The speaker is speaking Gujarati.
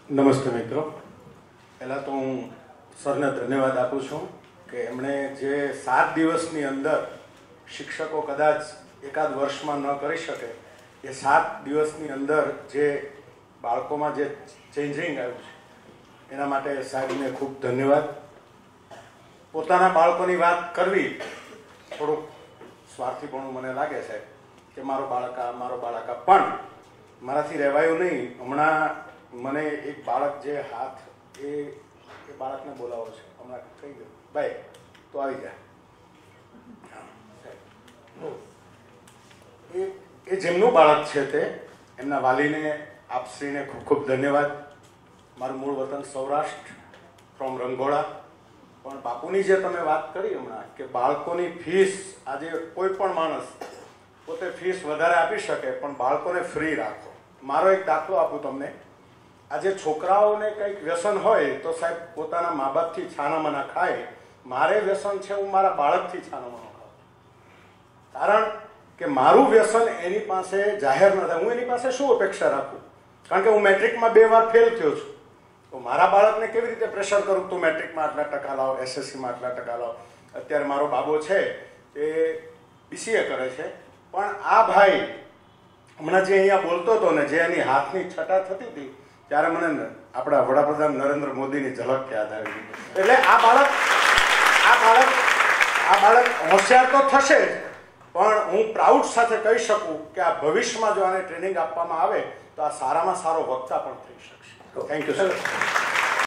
નમસ્તે મિત્રો, પહેલાં તો હું સરને ધન્યવાદ આપું છું કે એમણે જે 7 દિવસની અંદર શિક્ષકો કદાચ એકાદ વર્ષમાં ન કરી શકે એ 7 દિવસની અંદર જે બાળકોમાં જે ચેન્જિંગ આવ્યું છે એના માટે સાહેબને ખૂબ ધન્યવાદ. પોતાના બાળકોની વાત કરવી થોડુંક સ્વાર્થીપણું મને લાગે છે કે મારો બાળક પણ મારાથી રહેવાયું નહીં. હમણાં મને એક બાળક જે હાથ એ બાળકને બોલાવો છે, હમણાં કહી ગયો ભાઈ તો આવી જાય. એ જેમનું બાળક છે તે એમના વાલીને આપશ્રીને ખૂબ ખૂબ ધન્યવાદ. મારું મૂળ વતન સૌરાષ્ટ્ર, ફ્રોમ રંગોળા. પણ બાપુની જે તમે વાત કરી હમણાં કે બાળકોની ફીસ, આજે કોઈ પણ માણસ પોતે ફીસ વધારે આપી શકે પણ બાળકોને ફ્રી રાખો. મારો એક દાખલો આપું તમને. આજે છોકરાઓને કંઈક વ્યસન હોય તો સાહેબ પોતાના મા બાપથી છાનામાના ખાય. મારે વ્યસન છે, હું મારા બાળકથી છાનામાનો ખાઉં. કારણ કે મારું વ્યસન એની પાસે જાહેર ન થાય. હું એની પાસે શું અપેક્ષા રાખું? કારણ કે હું મેટ્રિકમાં 2 વાર ફેલ થયો છું, તો મારા બાળકને કેવી રીતે પ્રેશર કરું તું મેટ્રિકમાં આટલા ટકા લાવ, એસએસસીમાં આટલા ટકા લાવ. અત્યારે મારો બાબો છે એ BCA કરે છે, પણ આ ભાઈ હમણાં જે અહીંયા બોલતો હતો ને, જે એની હાથની છટા થતી હતી ત્યારે મને આપણા વડાપ્રધાન નરેન્દ્ર મોદીની ઝલક યાદ આવી. એટલે આ બાળક હોશિયાર તો થશે જ, પણ હું પ્રાઉડ સાથે કહી શકું કે આ ભવિષ્યમાં જો આને ટ્રેનિંગ આપવામાં આવે તો આ સારામાં સારો વક્તા પણ થઈ શકશે. Thank you sir.